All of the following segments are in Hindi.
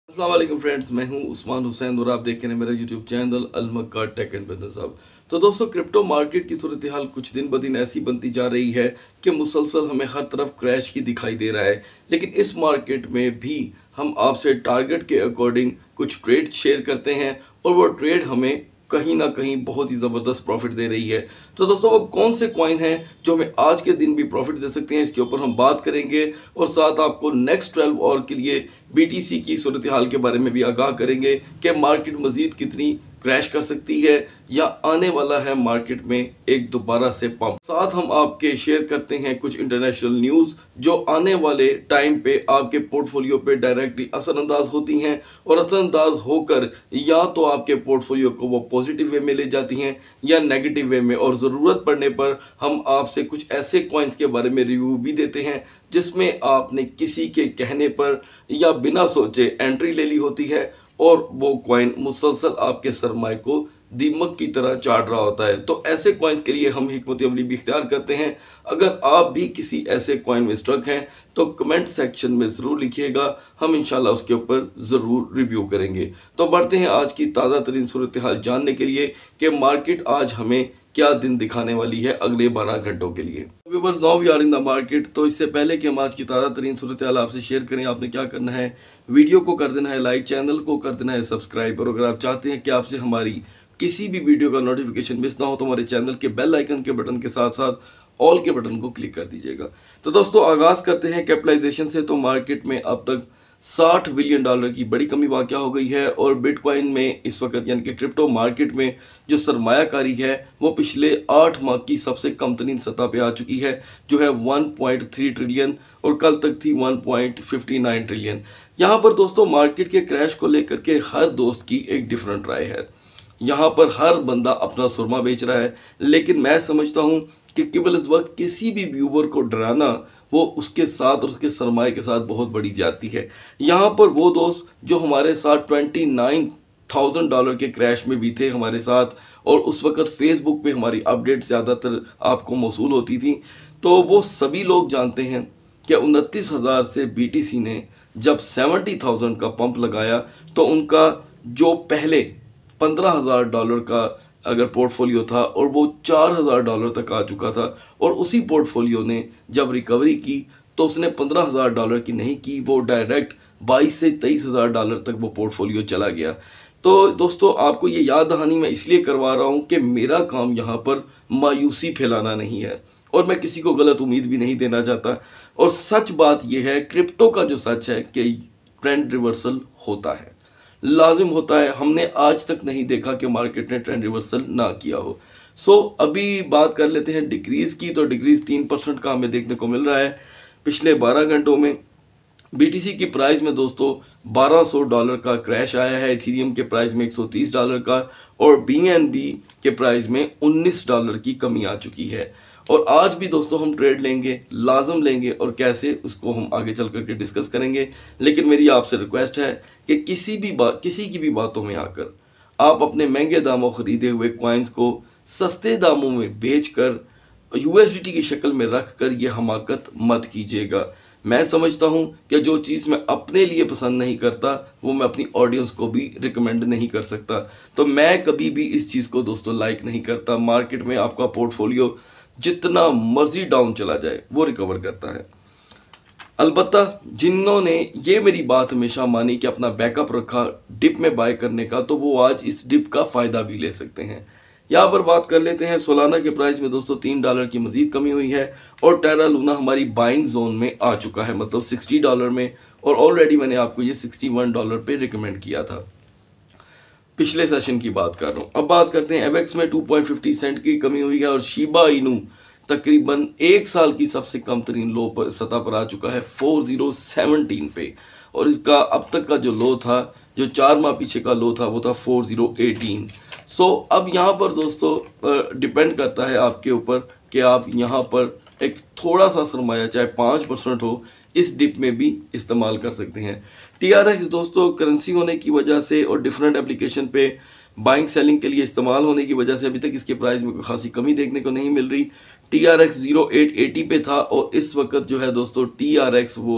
अस्सलाम वालेकुम फ्रेंड्स, मैं हूं उस्मान हुसैन और आप देख रहे हैं मेरा YouTube channel Almakka tech and business hub. तो दोस्तों, क्रिप्टो मार्केट की सूरत हाल कुछ दिन ब दिन ऐसी बनती जा रही है कि मुसलसल हमें हर तरफ क्रैश ही दिखाई दे रहा है। लेकिन इस मार्केट में भी हम आपसे टारगेट के अकॉर्डिंग कुछ ट्रेड शेयर करते हैं और वो ट्रेड हमें कहीं ना कहीं बहुत ही ज़बरदस्त प्रॉफिट दे रही है। तो दोस्तों, वो कौन से कॉइन हैं जो हमें आज के दिन भी प्रॉफिट दे सकते हैं, इसके ऊपर हम बात करेंगे और साथ आपको नेक्स्ट 12 आवर के लिए बीटीसी की सूरत हाल के बारे में भी आगाह करेंगे कि मार्केट मजीद कितनी क्रैश कर सकती है या आने वाला है मार्केट में एक दोबारा से पंप। साथ हम आपके शेयर करते हैं कुछ इंटरनेशनल न्यूज़ जो आने वाले टाइम पे आपके पोर्टफोलियो पे डायरेक्टली असरअंदाज होती हैं और असरअंदाज होकर या तो आपके पोर्टफोलियो को वो पॉजिटिव वे में ले जाती हैं या नेगेटिव वे में। और ज़रूरत पड़ने पर हम आपसे कुछ ऐसे कॉइन्स के बारे में रिव्यू भी देते हैं जिसमें आपने किसी के कहने पर या बिना सोचे एंट्री ले ली होती है और वो कॉइन मुसलसल आपके सरमाए को दीमक की तरह चाट रहा होता है। तो ऐसे कॉइन्स के लिए हम हिकमत अमली भी इख्तियार करते हैं। अगर आप भी किसी ऐसे कॉइन में स्ट्रक हैं तो कमेंट सेक्शन में ज़रूर लिखिएगा, हम इंशाल्लाह उसके ऊपर ज़रूर रिव्यू करेंगे। तो बढ़ते हैं आज की ताज़ा तरीन सूरत हाल जानने के लिए कि मार्केट आज हमें क्या दिन दिखाने वाली है अगले 12 घंटों के लिए। Viewers, now we are in the market. तो इससे पहले कि हम आज की ताज़ा तरीन सूरत हाल आपसे शेयर करें, आपने क्या करना है, वीडियो को कर देना है लाइक, चैनल को कर देना है सब्सक्राइब। और अगर आप चाहते हैं कि आपसे हमारी किसी भी वीडियो का नोटिफिकेशन मिस ना हो तो हमारे चैनल के बेल आइकन के बटन के साथ साथ ऑल के बटन को क्लिक कर दीजिएगा। तो दोस्तों, आगाज़ करते हैं कैपिटलाइजेशन से। तो मार्केट में अब तक $60 बिलियन की बड़ी कमी वाक़या हो गई है और बिटकॉइन में इस वक्त यानी कि क्रिप्टो मार्केट में जो सरमायाकारी है वो पिछले 8 माह की सबसे कम तरीन सतह पे आ चुकी है, जो है 1.3 ट्रिलियन और कल तक थी 1.59 ट्रिलियन। यहाँ पर दोस्तों, मार्केट के क्रैश को लेकर के हर दोस्त की एक डिफरेंट राय है। यहाँ पर हर बंदा अपना सुरमा बेच रहा है, लेकिन मैं समझता हूँ कि केवल इस वक्त किसी भी व्यूवर को डराना वो उसके साथ और उसके सरमाए के साथ बहुत बड़ी ज्यादती है। यहाँ पर वो दोस्त जो हमारे साथ $29,000 के क्रैश में भी थे हमारे साथ, और उस वक्त फेसबुक पे हमारी अपडेट ज़्यादातर आपको मौसूल होती थी, तो वो सभी लोग जानते हैं कि 29,000 से बीटीसी ने जब 70,000 का पंप लगाया तो उनका जो पहले $15,000 का अगर पोर्टफोलियो था और वो $4,000 तक आ चुका था, और उसी पोर्टफोलियो ने जब रिकवरी की तो उसने $15,000 की नहीं की, वो डायरेक्ट $22,000 से $23,000 तक वो पोर्टफोलियो चला गया। तो दोस्तों, आपको ये याद दहानी मैं इसलिए करवा रहा हूँ कि मेरा काम यहाँ पर मायूसी फैलाना नहीं है और मैं किसी को गलत उम्मीद भी नहीं देना चाहता। और सच बात यह है, क्रिप्टो का जो सच है कि ट्रेंड रिवर्सल होता है, लाजिम होता है। हमने आज तक नहीं देखा कि मार्केट ने ट्रेंड रिवर्सल ना किया हो। अभी बात कर लेते हैं डिक्रीज़ की। तो डिक्रीज़ 3% का हमें देखने को मिल रहा है पिछले 12 घंटों में। बीटीसी की प्राइस में दोस्तों $1200 का क्रैश आया है, इथेरियम के प्राइस में $130 का, और बीएनबी के प्राइस में $19 की कमी आ चुकी है। और आज भी दोस्तों हम ट्रेड लेंगे, लाजम लेंगे, और कैसे उसको हम आगे चल करके डिस्कस करेंगे। लेकिन मेरी आपसे रिक्वेस्ट है कि किसी की भी बातों में आकर आप अपने महंगे दामों खरीदे हुए कॉइन्स को सस्ते दामों में बेचकर यूएसडीटी की शक्ल में रख कर ये हमाकत मत कीजिएगा। मैं समझता हूँ कि जो चीज़ मैं अपने लिए पसंद नहीं करता वो मैं अपनी ऑडियंस को भी रिकमेंड नहीं कर सकता। तो मैं कभी भी इस चीज़ को दोस्तों लाइक नहीं करता। मार्केट में आपका पोर्टफोलियो जितना मर्जी डाउन चला जाए वो रिकवर करता है। अलबत्ता जिन्होंने ये मेरी बात हमेशा मानी कि अपना बैकअप रखा डिप में बाय करने का, तो वो आज इस डिप का फ़ायदा भी ले सकते हैं। यहाँ पर बात कर लेते हैं सोलाना के प्राइस में दोस्तों $3 की मजीद कमी हुई है और टेरा लूना हमारी बाइंग जोन में आ चुका है, मतलब $60 में, और ऑलरेडी मैंने आपको ये $61 पे रिकमेंड किया था। पिछले सेशन की बात कर रहा हूँ। अब बात करते हैं एवेक्स में 2.50 सेंट की कमी हुई है और शिबा इनू तकरीबन 1 साल की सबसे कम तरीन लो पर सतह पर आ चुका है 4017 पे, और इसका अब तक का जो लो था, जो 4 माह पीछे का लो था, वो था 4018। अब यहाँ पर दोस्तों डिपेंड करता है आपके ऊपर कि आप यहाँ पर एक थोड़ा सा सरमाया चाहे 5% हो इस डिप में भी इस्तेमाल कर सकते हैं। TRX दोस्तों करेंसी होने की वजह से और डिफरेंट एप्लीकेशन पे बाइंग सेलिंग के लिए इस्तेमाल होने की वजह से अभी तक इसके प्राइस में कोई खासी कमी देखने को नहीं मिल रही। TRX 0880 पे था और इस वक्त जो है दोस्तों TRX वो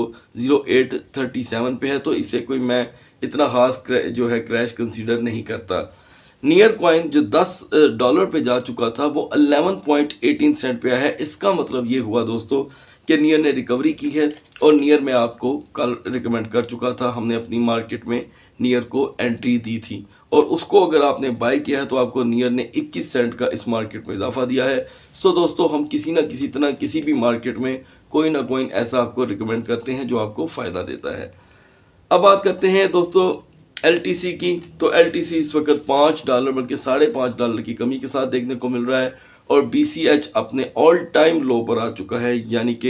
0837 पे है, तो इसे कोई मैं इतना खास जो है क्रैश कंसीडर नहीं करता। नियर कॉइन जो $10 पे जा चुका था वो 11.18 सेंट पे आया है। इसका मतलब ये हुआ दोस्तों कि नियर ने रिकवरी की है और नियर में आपको कल रिकमेंड कर चुका था, हमने अपनी मार्केट में नियर को एंट्री दी थी और उसको अगर आपने बाय किया है तो आपको नियर ने 21 सेंट का इस मार्केट में इजाफा दिया है। सो दोस्तों हम किसी ना किसी तरह किसी भी मार्केट में कोई ना कोई ऐसा आपको रिकमेंड करते हैं जो आपको फ़ायदा देता है। अब बात करते हैं दोस्तों LTC की। तो LTC इस वक्त $5 बल्कि $5.5 की कमी के साथ देखने को मिल रहा है और BCH अपने ऑल टाइम लो पर आ चुका है, यानी कि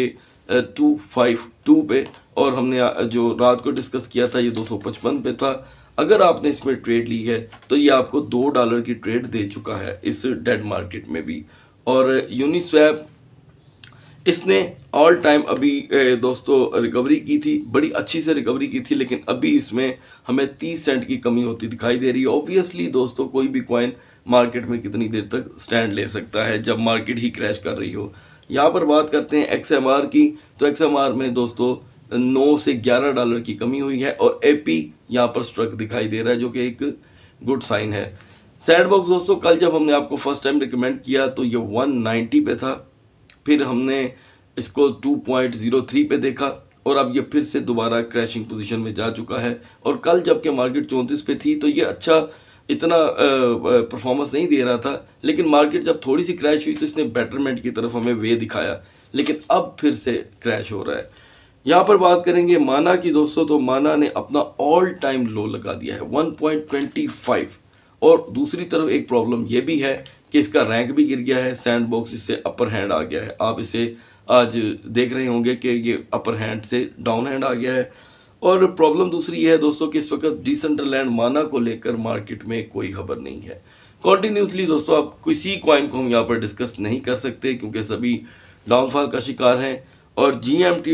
252 पे, और हमने जो रात को डिस्कस किया था ये 255 पे था। अगर आपने इसमें ट्रेड ली है तो ये आपको $2 की ट्रेड दे चुका है इस डेड मार्केट में भी। और यूनिस्वैप इसने ऑल टाइम अभी दोस्तों रिकवरी की थी, बड़ी अच्छी से रिकवरी की थी, लेकिन अभी इसमें हमें 30 सेंट की कमी होती दिखाई दे रही है। ऑब्वियसली दोस्तों कोई भी कॉइन मार्केट में कितनी देर तक स्टैंड ले सकता है जब मार्केट ही क्रैश कर रही हो। यहाँ पर बात करते हैं XMR की। तो XMR में दोस्तों 9 से $11 की कमी हुई है और AP यहाँ पर स्ट्रक दिखाई दे रहा है जो कि एक गुड साइन है। सैंडबॉक्स दोस्तों कल जब हमने आपको फर्स्ट टाइम रिकमेंड किया तो ये 190 पे था, फिर हमने इसको 2.03 पे देखा और अब ये फिर से दोबारा क्रैशिंग पोजीशन में जा चुका है। और कल जबकि मार्केट 34 पे थी तो ये अच्छा इतना परफॉर्मेंस नहीं दे रहा था, लेकिन मार्केट जब थोड़ी सी क्रैश हुई तो इसने बेटरमेंट की तरफ हमें वे दिखाया, लेकिन अब फिर से क्रैश हो रहा है। यहाँ पर बात करेंगे माना की दोस्तों, तो माना ने अपना ऑल टाइम लो लगा दिया है 1.25। और दूसरी तरफ एक प्रॉब्लम ये भी है कि इसका रैंक भी गिर गया है, सैंडबॉक्स इससे अपर हैंड आ गया है। आप इसे आज देख रहे होंगे कि ये अपर हैंड से डाउन हैंड आ गया है। और प्रॉब्लम दूसरी ये है दोस्तों कि इस वक्त डिसेंट्रलैंड माना को लेकर मार्केट में कोई खबर नहीं है। कॉन्टिन्यूसली दोस्तों आप किसी कॉइन को हम यहाँ पर डिस्कस नहीं कर सकते क्योंकि सभी डाउनफॉल का शिकार हैं। और GMT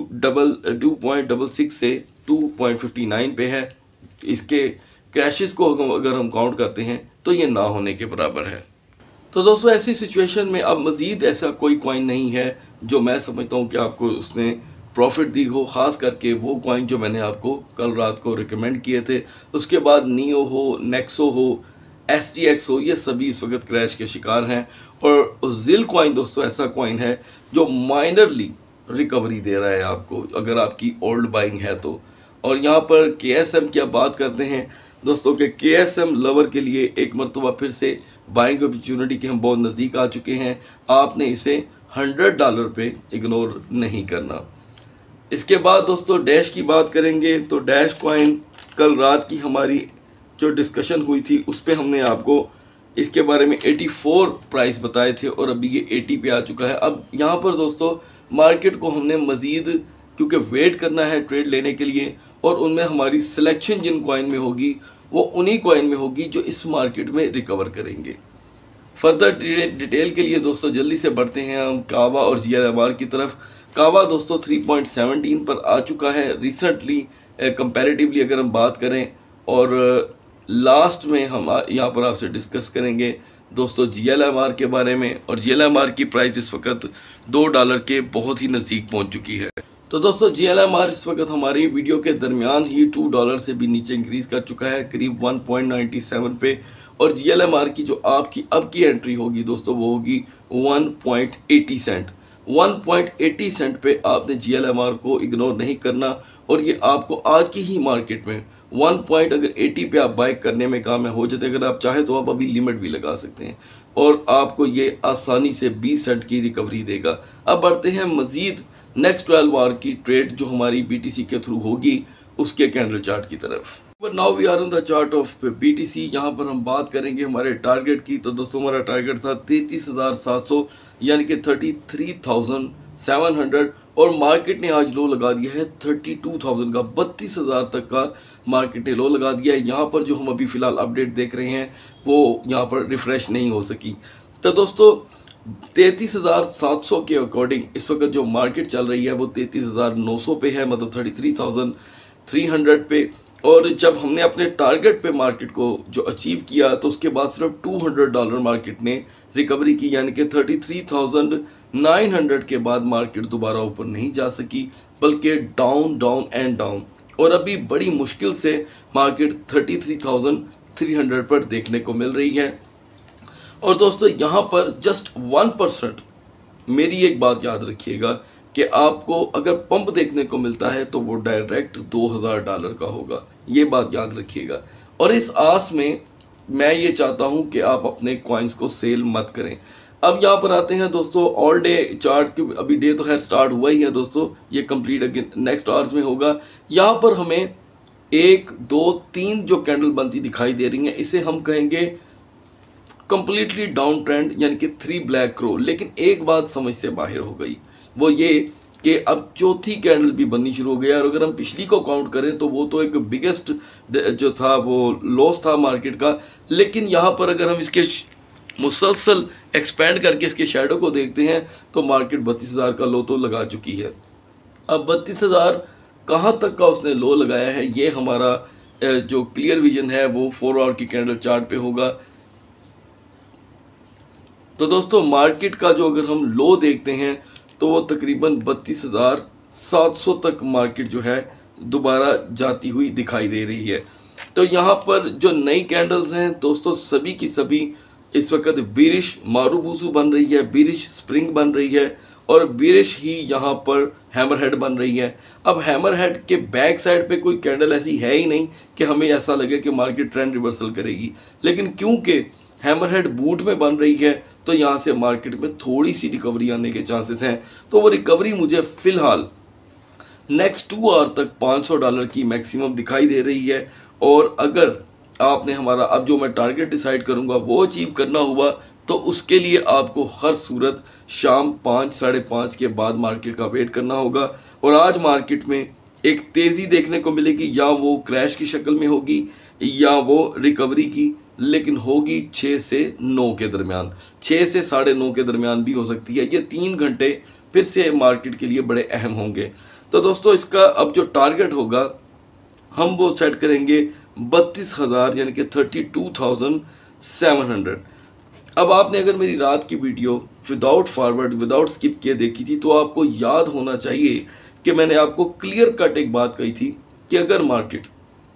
2.66 से 2.59 पे है। इसके क्रैशेस को अगर हम काउंट करते हैं तो ये ना होने के बराबर है। तो दोस्तों ऐसी सिचुएशन में अब मज़ीद ऐसा कोई कॉइन नहीं है जो मैं समझता हूँ कि आपको उसने प्रॉफिट दी हो, ख़ास करके वो कॉइन जो मैंने आपको कल रात को रिकमेंड किए थे। उसके बाद नियो हो, नेक्सो हो, STX हो, ये सभी इस वक्त क्रैश के शिकार हैं। और जिल कॉइन दोस्तों ऐसा कॉइन है जो माइनरली रिकवरी दे रहा है आपको अगर आपकी ओल्ड बाइंग है तो। और यहाँ पर KSM की आप बात करते हैं दोस्तों के KSM लवर के लिए एक मरतबा फिर से बाइंग अपॉर्चुनिटी के हम बहुत नज़दीक आ चुके हैं। आपने इसे $100 पे इग्नोर नहीं करना। इसके बाद दोस्तों डैश की बात करेंगे। तो डैश कॉइन कल रात की हमारी जो डिस्कशन हुई थी उस पर हमने आपको इसके बारे में 84 प्राइस बताए थे और अभी ये 80 पे आ चुका है। अब यहाँ पर दोस्तों मार्केट को हमने मज़ीद क्योंकि वेट करना है ट्रेड लेने के लिए, और उनमें हमारी सिलेक्शन जिन कॉइन में होगी वो उन्हीं कॉइन में होगी जो इस मार्केट में रिकवर करेंगे। फर्दर डिटेल के लिए दोस्तों जल्दी से बढ़ते हैं हम कावा और GLMR की तरफ। कावा दोस्तों 3.17 पर आ चुका है रिसेंटली कंपैरेटिवली अगर हम बात करें, और लास्ट में हम यहाँ पर आपसे डिस्कस करेंगे दोस्तों GLMR के बारे में। और GLMR की प्राइस इस वक्त $2 के बहुत ही नज़दीक पहुँच चुकी है। तो दोस्तों GLMR इस वक्त हमारी वीडियो के दरमियान ही $2 से भी नीचे इंक्रीज कर चुका है करीब 1.97 पे। और GLMR की जो आपकी अब की एंट्री होगी दोस्तों वो होगी 1.80 सेंट। 1.80 सेंट पे आपने GLMR को इग्नोर नहीं करना, और ये आपको आज की ही मार्केट में 1.80 पे आप बाय करने में कामयाब हो जाते। अगर आप चाहें तो आप अभी लिमिट भी लगा सकते हैं और आपको ये आसानी से 20 सेंट की रिकवरी देगा। अब बढ़ते हैं मज़ीद नेक्स्ट 12 आवर की ट्रेड जो हमारी BTC के थ्रू होगी उसके कैंडल चार्ट की तरफ। But now we are on the chart of BTC। यहाँ पर हम बात करेंगे हमारे टारगेट की। तो दोस्तों हमारा टारगेट था 33,700 यानी कि 33,700, और मार्केट ने आज लो लगा दिया है 32,000 का। 32,000 तक का मार्केट ने लो लगा दिया है। यहाँ पर जो हम अभी फ़िलहाल अपडेट देख रहे हैं वो यहाँ पर रिफ़्रेश नहीं हो सकी। तो दोस्तों 33,700 के अकॉर्डिंग इस वक्त जो मार्केट चल रही है वो 33,900 पे है, मतलब 33,300 पे। और जब हमने अपने टारगेट पे मार्केट को जो अचीव किया तो उसके बाद सिर्फ $200 मार्केट ने रिकवरी की, यानी कि 33,900 के बाद मार्केट दोबारा ऊपर नहीं जा सकी, बल्कि डाउन डाउन एंड डाउन। और अभी बड़ी मुश्किल से मार्केट 33,300 पर देखने को मिल रही है। और दोस्तों यहाँ पर जस्ट 1%, मेरी एक बात याद रखिएगा कि आपको अगर पंप देखने को मिलता है तो वो डायरेक्ट $2,000 का होगा, ये बात याद रखिएगा। और इस आस में मैं ये चाहता हूँ कि आप अपने कॉइन्स को सेल मत करें। अब यहाँ पर आते हैं दोस्तों ऑल डे चार्ट के। अभी डे तो खैर स्टार्ट हुआ ही है दोस्तों, ये कंप्लीट अगेन नेक्स्ट आवर्स में होगा। यहाँ पर हमें 1 2 3 जो कैंडल बनती दिखाई दे रही है, इसे हम कहेंगे कंप्लीटली डाउन ट्रेंड, यानी कि 3 ब्लैक क्रो। लेकिन एक बात समझ से बाहर हो गई, वो ये कि अब चौथी कैंडल भी बननी शुरू हो गई। और अगर हम पिछली को काउंट करें तो वो तो एक बिगेस्ट जो था वो लॉस था मार्केट का। लेकिन यहाँ पर अगर हम इसके मुसलसल एक्सपेंड करके इसके शैडो को देखते हैं तो मार्केट 32,000 का लो तो लगा चुकी है। अब 32,000 कहाँ तक का उसने लो लगाया है, ये हमारा जो क्लियर विजन है वो 4 आवर की कैंडल चार्ट पे होगा। तो दोस्तों मार्केट का जो अगर हम लो देखते हैं तो वो तकरीबन 32,700 तक मार्केट जो है दोबारा जाती हुई दिखाई दे रही है। तो यहाँ पर जो नई कैंडल्स हैं दोस्तों, सभी की सभी इस वक्त बीरिश मारूबूसू बन रही है, बीरिश स्प्रिंग बन रही है और बीरिश ही यहाँ पर हैमरहेड बन रही है। अब हैमरहेड के बैक साइड पे कोई कैंडल ऐसी है ही नहीं कि हमें ऐसा लगे कि मार्केट ट्रेंड रिवर्सल करेगी। लेकिन क्योंकि हैमरहेड बूट में बन रही है तो यहाँ से मार्केट में थोड़ी सी रिकवरी आने के चांसेस हैं। तो वो रिकवरी मुझे फिलहाल नेक्स्ट 2 आवर तक $500 की मैक्सिमम दिखाई दे रही है। और अगर आपने हमारा अब जो मैं टारगेट डिसाइड करूँगा वो अचीव करना हुआ तो उसके लिए आपको हर सूरत शाम 5 साढ़े 5 के बाद मार्केट का वेट करना होगा। और आज मार्केट में एक तेज़ी देखने को मिलेगी, या वो क्रैश की शक्ल में होगी या वो रिकवरी की, लेकिन होगी 6 से 9 के दरमियान, 6 से साढ़े 9 के दरमियान भी हो सकती है। ये 3 घंटे फिर से मार्केट के लिए बड़े अहम होंगे। तो दोस्तों इसका अब जो टारगेट होगा हम वो सेट करेंगे 32,000, यानी कि 32,700। अब आपने अगर मेरी रात की video without forward without skip किए देखी थी तो आपको याद होना चाहिए कि मैंने आपको क्लियर कट एक बात कही थी कि अगर मार्केट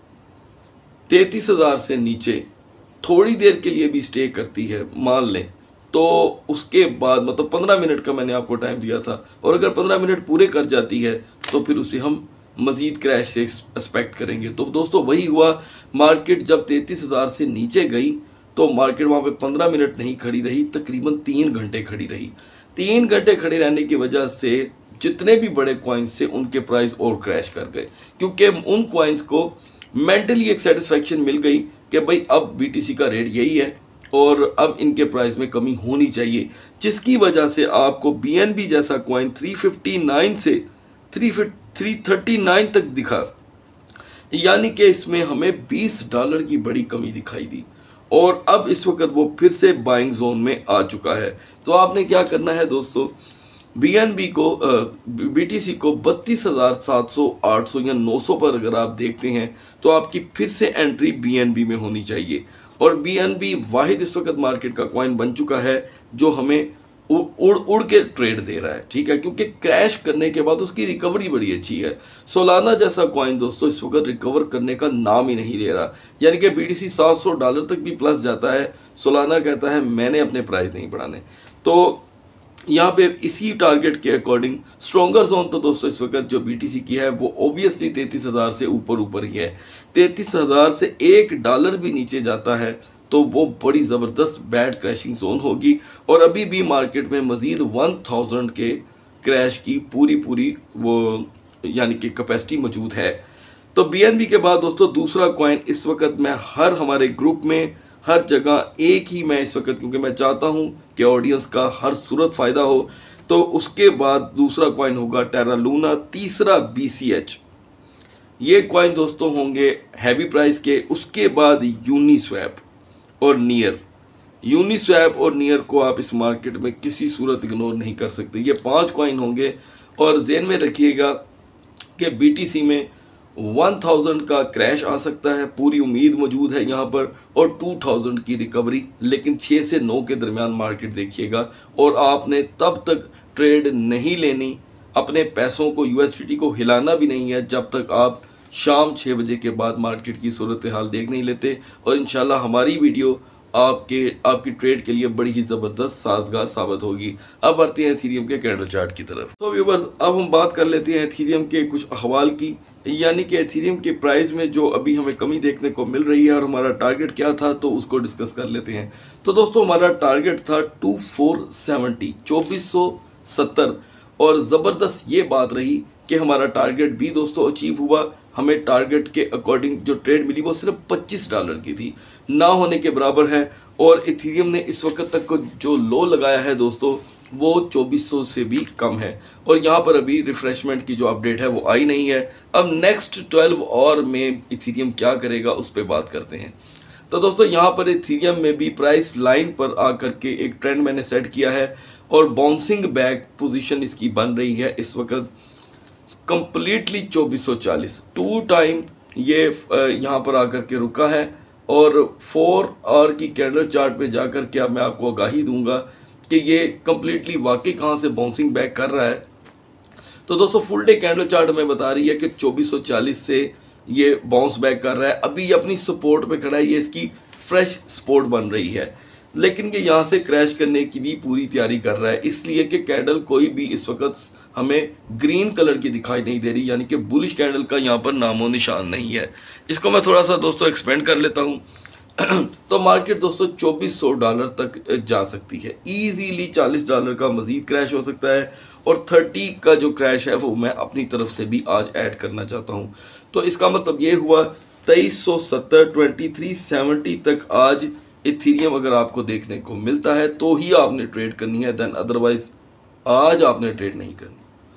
33,000 से नीचे थोड़ी देर के लिए भी स्टे करती है मान लें, तो उसके बाद मतलब 15 मिनट का मैंने आपको टाइम दिया था, और अगर 15 मिनट पूरे कर जाती है तो फिर उसे हम मज़ीद क्रैश से एक्सपेक्ट करेंगे। तो दोस्तों वही हुआ, मार्केट जब 33,000 से नीचे गई तो मार्केट वहाँ पे 15 मिनट नहीं खड़ी रही, तकरीबन 3 घंटे खड़ी रही। 3 घंटे खड़े रहने की वजह से जितने भी बड़े कॉइन्स थे उनके प्राइस और क्रैश कर गए, क्योंकि उन कॉइन्स को मेंटली एक सेटिस्फेक्शन मिल गई कि भाई अब BTC का रेट यही है और अब इनके प्राइस में कमी होनी चाहिए, जिसकी वजह से आपको BNB जैसा कॉइन 359 से 339 तक दिखा, यानी कि इसमें हमें $20 की बड़ी कमी दिखाई दी। और अब इस वक्त वो फिर से बाइंग जोन में आ चुका है। तो आपने क्या करना है दोस्तों, BNB को BTC को 32,700 800 या 900 पर अगर आप देखते हैं तो आपकी फिर से एंट्री BNB में होनी चाहिए। और BNB वाहिद इस वक्त मार्केट का कॉइन बन चुका है जो हमें उड़ के ट्रेड दे रहा है, ठीक है, क्योंकि क्रैश करने के बाद उसकी रिकवरी बड़ी अच्छी है। सोलाना जैसा कॉइन दोस्तों इस वक्त रिकवर करने का नाम ही नहीं ले रहा, यानी कि BTC $700 तक भी प्लस जाता है, सोलाना कहता है मैंने अपने प्राइस नहीं बढ़ाने। तो यहाँ पे इसी टारगेट के अकॉर्डिंग स्ट्रॉन्गर जोन तो दोस्तों इस वक्त जो BTC की है वो ओबियसली 33,000 से ऊपर ही है। 33,000 से $1 भी नीचे जाता है तो वो बड़ी ज़बरदस्त बैड क्रैशिंग जोन होगी। और अभी भी मार्केट में मज़ीद 1000 के क्रैश की पूरी वो यानी कि कैपेसिटी मौजूद है। तो BNB के बाद दोस्तों दूसरा कॉइन इस वक्त मैं हर हमारे ग्रुप में हर जगह एक ही मैं इस वक्त, क्योंकि मैं चाहता हूं कि ऑडियंस का हर सूरत फ़ायदा हो, तो उसके बाद दूसरा कॉइन होगा टेरा लूना, तीसरा BCH। ये कॉइन दोस्तों होंगे हैवी प्राइस के। उसके बाद यूनिस्वैप और नियर। यूनिस्वैप और नियर को आप इस मार्केट में किसी सूरत इग्नोर नहीं कर सकते। ये 5 कॉइन होंगे और ज़हन में रखिएगा कि BTC में 1000 का क्रैश आ सकता है, पूरी उम्मीद मौजूद है यहाँ पर, और 2000 की रिकवरी, लेकिन 6 से 9 के दरमियान मार्केट देखिएगा। और आपने तब तक ट्रेड नहीं लेनी, अपने पैसों को यूएसडीटी को हिलाना भी नहीं है जब तक आप शाम 6 बजे के बाद मार्केट की सूरत हाल देख नहीं लेते। और इंशाल्लाह हमारी वीडियो आपकी ट्रेड के लिए बड़ी ही ज़बरदस्त साजगार साबित होगी। अब बढ़ते हैं एथेरियम के कैंडल चार्ट की तरफ। तो व्यूअर्स, अब हम बात कर लेते हैं एथेरियम के कुछ अहवाल की, यानी कि एथेरियम के प्राइस में जो अभी हमें कमी देखने को मिल रही है और हमारा टारगेट क्या था, तो उसको डिस्कस कर लेते हैं। तो दोस्तों, हमारा टारगेट था 2470, और ज़बरदस्त ये बात रही कि हमारा टारगेट भी दोस्तों अचीव हुआ। हमें टारगेट के अकॉर्डिंग जो ट्रेड मिली वो सिर्फ $25 की थी, ना होने के बराबर है। और इथेरियम ने इस वक्त तक को जो लो लगाया है दोस्तों, वो 2400 से भी कम है। और यहाँ पर अभी रिफ्रेशमेंट की जो अपडेट है वो आई नहीं है। अब नेक्स्ट 12 आवर में इथेरियम क्या करेगा उस पर बात करते हैं। तो दोस्तों, यहाँ पर इथेरियम में भी प्राइस लाइन पर आकर के एक ट्रेंड मैंने सेट किया है और बाउंसिंग बैक पोजीशन इसकी बन रही है इस वक्त कंप्लीटली 2440। 2 टाइम ये यहाँ पर आकर के रुका है, और 4 आवर की कैंडल चार्ट पे जाकर के अब मैं आपको आगाही दूंगा कि ये कंप्लीटली वाकई कहाँ से बाउंसिंग बैक कर रहा है। तो दोस्तों, फुल डे कैंडल चार्ट हमें बता रही है कि 2440 से ये बाउंस बैक कर रहा है। अभी ये अपनी सपोर्ट पे खड़ा है, ये इसकी फ्रेश सपोर्ट बन रही है, लेकिन ये यहाँ से क्रैश करने की भी पूरी तैयारी कर रहा है, इसलिए कि कैंडल कोई भी इस वक्त हमें ग्रीन कलर की दिखाई नहीं दे रही, यानी कि बुलिश कैंडल का यहाँ पर नामो निशान नहीं है। इसको मैं थोड़ा सा दोस्तों एक्सपेंड कर लेता हूँ। तो मार्केट दोस्तों $2400 तक जा सकती है, इजीली $40 का मजीद क्रैश हो सकता है, और 30 का जो क्रैश है वो मैं अपनी तरफ से भी आज ऐड करना चाहता हूँ। तो इसका मतलब ये हुआ 2370 2370 तक आज इथेरियम अगर आपको देखने को मिलता है तो ही आपने ट्रेड करनी है, देन अदरवाइज आज आपने ट्रेड नहीं करनी।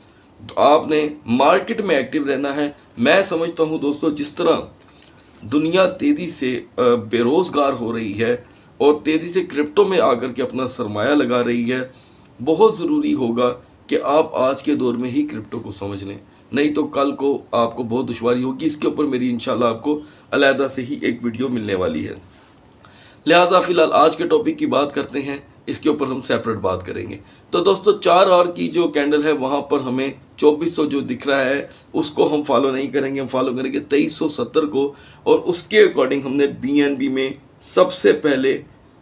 तो आपने मार्केट में एक्टिव रहना है। मैं समझता हूं दोस्तों, जिस तरह दुनिया तेजी से बेरोजगार हो रही है और तेजी से क्रिप्टो में आकर के अपना सरमाया लगा रही है, बहुत ज़रूरी होगा कि आप आज के दौर में ही क्रिप्टो को समझ लें, नहीं तो कल को आपको बहुत दुश्वारी होगी। इसके ऊपर मेरी इंशाल्लाह आपको अलहदा से ही एक वीडियो मिलने वाली है। लिहाजा फिलहाल आज के टॉपिक की बात करते हैं, इसके ऊपर हम सेपरेट बात करेंगे। तो दोस्तों, 4 आवर की जो कैंडल है वहां पर हमें 2400 जो दिख रहा है उसको हम फॉलो नहीं करेंगे, हम फॉलो करेंगे 2370 को, और उसके अकॉर्डिंग हमने BNB में सबसे पहले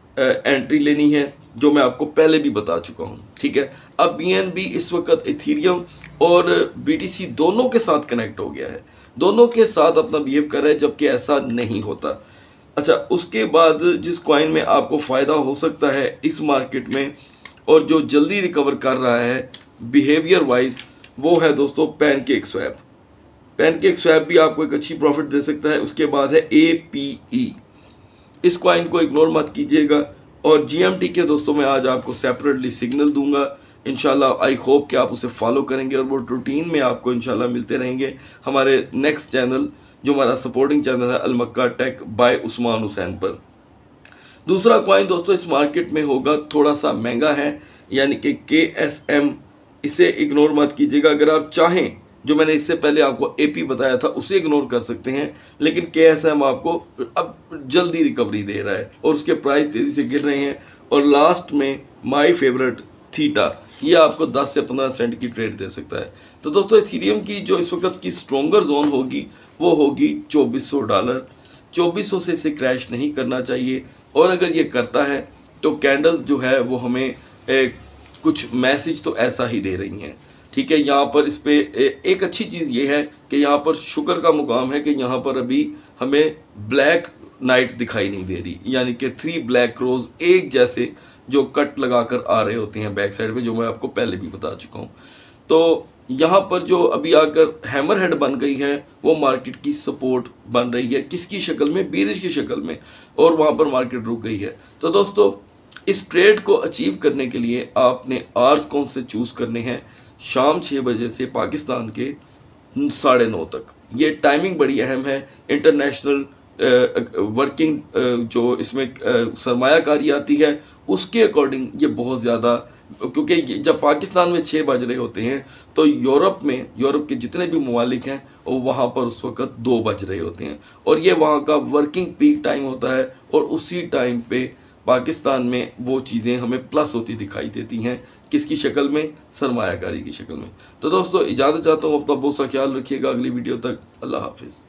एंट्री लेनी है, जो मैं आपको पहले भी बता चुका हूं। ठीक है, अब BNB इस वक्त इथेरियम और BTC दोनों के साथ कनेक्ट हो गया है, दोनों के साथ अपना बिहेव कर रहा है, जबकि ऐसा नहीं होता। अच्छा, उसके बाद जिस कॉइन में आपको फ़ायदा हो सकता है इस मार्केट में और जो जल्दी रिकवर कर रहा है बिहेवियर वाइज, वो है दोस्तों पैनकेक स्वैप। पैनकेक स्वैप भी आपको एक अच्छी प्रॉफिट दे सकता है। उसके बाद है APE, इस कॉइन को इग्नोर मत कीजिएगा। और GMT के दोस्तों मैं आज आपको सेपरेटली सिग्नल दूंगा, इंशाल्लाह आई होप कि आप उसे फॉलो करेंगे और वो रूटीन में आपको इंशाल्लाह मिलते रहेंगे हमारे नेक्स्ट चैनल, जो हमारा सपोर्टिंग चैनल है अलमक्का टेक बाय उस्मान हुसैन पर। दूसरा कॉइन दोस्तों इस मार्केट में होगा, थोड़ा सा महंगा है, यानी कि KSM, इसे इग्नोर मत कीजिएगा। अगर आप चाहें, जो मैंने इससे पहले आपको AP बताया था उसे इग्नोर कर सकते हैं, लेकिन KSM आपको अब जल्दी रिकवरी दे रहा है और उसके प्राइस तेज़ी से गिर रहे हैं। और लास्ट में माय फेवरेट थीटा, ये आपको 10 से 15 सेंट की ट्रेड दे सकता है। तो दोस्तों, इथेरियम की जो इस वक्त की स्ट्रोंगर जोन होगी वो होगी $2400। 2400 से इसे क्रैश नहीं करना चाहिए, और अगर ये करता है तो कैंडल जो है वो हमें कुछ मैसेज तो ऐसा ही दे रही हैं। ठीक है, यहाँ पर इस पे एक अच्छी चीज़ ये है कि यहाँ पर शुक्र का मुकाम है कि यहाँ पर अभी हमें ब्लैक नाइट दिखाई नहीं दे रही, यानी कि 3 ब्लैक क्रोज एक जैसे जो कट लगाकर आ रहे होते हैं बैक साइड पे, जो मैं आपको पहले भी बता चुका हूँ। तो यहाँ पर जो अभी आकर हैमर हेड बन गई है वो मार्केट की सपोर्ट बन रही है, किसकी शक्ल में, बीरिश की शक्ल में, और वहाँ पर मार्केट रुक गई है। तो दोस्तों, इस ट्रेड को अचीव करने के लिए आपने आवर्स कौन से चूज़ करने हैं, शाम 6 बजे से पाकिस्तान के 9:30 तक। ये टाइमिंग बड़ी अहम है। इंटरनेशनल वर्किंग जो इसमें सरमायाकारी आती है उसके अकॉर्डिंग ये बहुत ज़्यादा, क्योंकि जब पाकिस्तान में 6 बज रहे होते हैं तो यूरोप के जितने भी ममालिक हैं और वहाँ पर उस वक्त 2 बज रहे होते हैं और ये वहाँ का वर्किंग पीक टाइम होता है और उसी टाइम पे पाकिस्तान में वो चीज़ें हमें प्लस होती दिखाई देती हैं। किसकी शक्ल में? सरमायाकारी की शक्ल में। तो दोस्तों इजाज़त चाहता हूँ, अपना बहुत सा ख्याल रखिएगा। अगली वीडियो तक अल्लाह हाफिज़।